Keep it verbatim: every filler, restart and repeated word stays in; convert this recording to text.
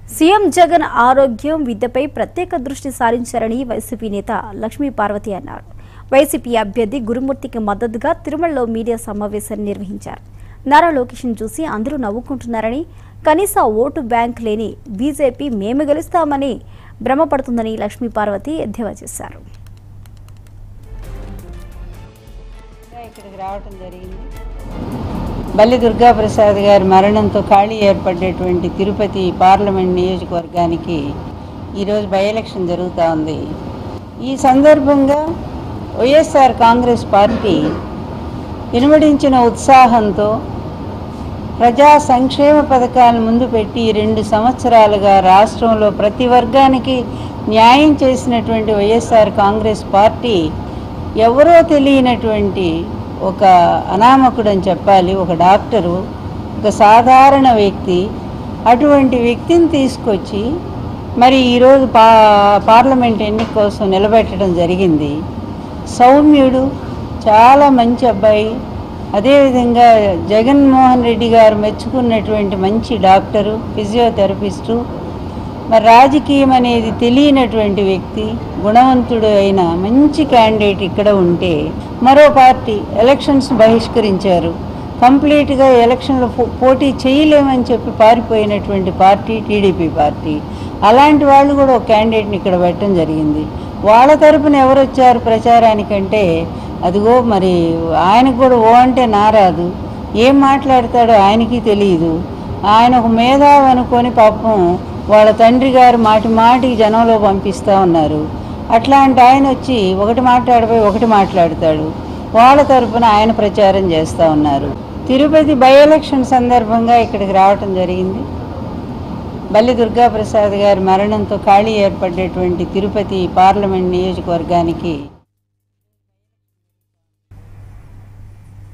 CM Jagan ఆరోగ్యం విద్యపై ప్రత్యేక దృష్టి సారించారని వైసీపీ నేత లక్ష్మీ పార్వతి అన్నారు. వైసీపీ అభ్యర్థి గురుమూర్తికి మద్దతుగా తిరుమలలో మీడియా సమావేశాన్ని నిర్వహించారు. నారా లోకేష్ను చూసి అందరూ నవ్వుకుంటున్నారని, కనీస ఓటు బ్యాంక్ లేని బీజేపీ మేము గెలుస్తామని భ్రమపడుతుందని లక్ష్మీ పార్వతి ఎద్దేవా చేశారు. ఇక్కడికి రావటం జరిగింది. బల్లి దుర్గాప్రసాద్ గారి మరణంతో ఖాళీ ఏర్పడేటువంటి తిరుపతి పార్లమెంట్ నియోజకవర్గానికి ఈరోజు బై ఎలక్షన్ జరుగుతూ ఉంది. ఈ సందర్భంగా వైఎస్ఆర్ కాంగ్రెస్ పార్టీ ఇనుమడించిన ఉత్సాహంతో ప్రజా సంక్షేమ పథకాలను ముందు పెట్టి రెండు సంవత్సరాలుగా రాష్ట్రంలో ప్రతి వర్గానికి న్యాయం చేసినటువంటి వైఎస్ఆర్ కాంగ్రెస్ పార్టీ ఎవరో తెలియనటువంటి ఒక అనామకుడు అని చెప్పాలి, ఒక డాక్టరు, ఒక సాధారణ వ్యక్తి, అటువంటి వ్యక్తిని తీసుకొచ్చి మరి ఈరోజు పా పార్లమెంట్ ఎన్నిక కోసం నిలబెట్టడం జరిగింది. సౌమ్యుడు, చాలా మంచి అబ్బాయి, అదేవిధంగా జగన్మోహన్ రెడ్డి గారు మెచ్చుకున్నటువంటి మంచి డాక్టరు, ఫిజియోథెరపిస్టు, మరి రాజకీయం అనేది తెలియనటువంటి వ్యక్తి, గుణవంతుడు అయిన మంచి క్యాండిడేట్ ఇక్కడ ఉంటే మరో పార్టీ ఎలక్షన్స్ బహిష్కరించారు. కంప్లీట్గా ఎలక్షన్లో పోటీ చేయలేమని చెప్పి పారిపోయినటువంటి పార్టీ టీడీపీ పార్టీ. అలాంటి వాళ్ళు కూడా ఒక క్యాండిడేట్ని ఇక్కడ పెట్టడం జరిగింది. వాళ్ళ తరపున ఎవరు వచ్చారు ప్రచారానికంటే అదిగో మరి ఆయనకు కూడా ఓ అంటే నారాదు, ఏం మాట్లాడతాడో ఆయనకి తెలియదు. ఆయన ఒక మేధావి అనుకొని పాపం వాళ్ళ తండ్రి గారు మాటి మాటికి జనంలో పంపిస్తూ ఉన్నారు. అట్లాంటి ఆయన వచ్చి ఒకటి మాట్లాడిపోయి ఒకటి మాట్లాడతాడు. వాళ్ళ తరపున ఆయన ప్రచారం చేస్తూ ఉన్నారు. తిరుపతి బై ఎలక్షన్ సందర్భంగా ఇక్కడికి రావటం జరిగింది. బల్లి దుర్గాప్రసాద్ గారి మరణంతో ఖాళీ ఏర్పడేటువంటి తిరుపతి పార్లమెంట్ నియోజకవర్గానికి